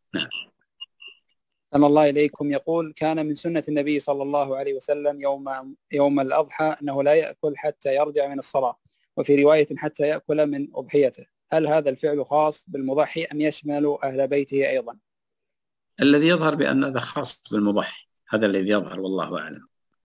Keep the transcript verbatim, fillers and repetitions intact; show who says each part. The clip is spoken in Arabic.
Speaker 1: نعم.
Speaker 2: أحسن الله إليكم. يقول: كان من سنة النبي صلى الله عليه وسلم يوم يوم الأضحى أنه لا يأكل حتى يرجع من الصلاة، وفي رواية حتى يأكل من أضحيته. هل هذا الفعل خاص بالمضحي أم يشمل أهل بيته أيضا؟
Speaker 1: الذي يظهر بأن هذا خاص بالمضحي، هذا الذي يظهر والله أعلم.